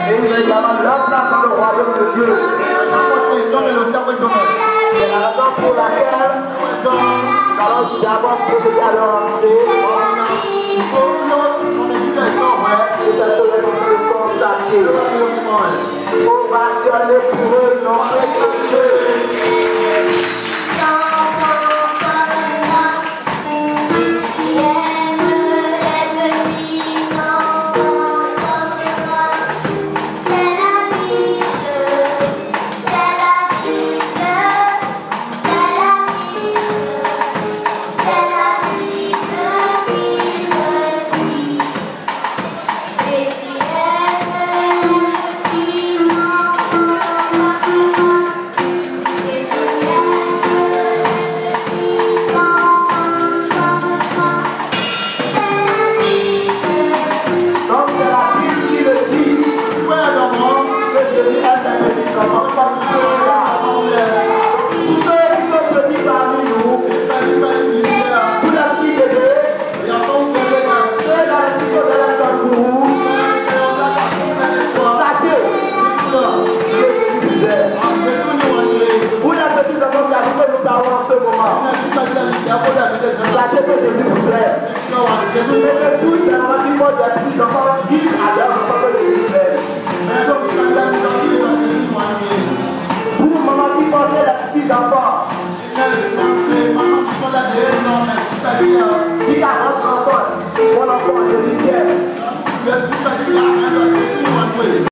Et vous avez également leur place dans le royaume de Dieu. C'est la raison pour laquelle nous allons d'abord procéder à leur entrée. Et c'est ce que nous devons constater. Ovationner pour eux, non écouter. Sachez que Jésus vous aime. Jésus met tous les enfants qui portent des petits enfants disent à leurs enfants que Jésus aime. Vous, maman qui portez les petits enfants, dites à votre enfant, mon enfant, Jésus t'aime.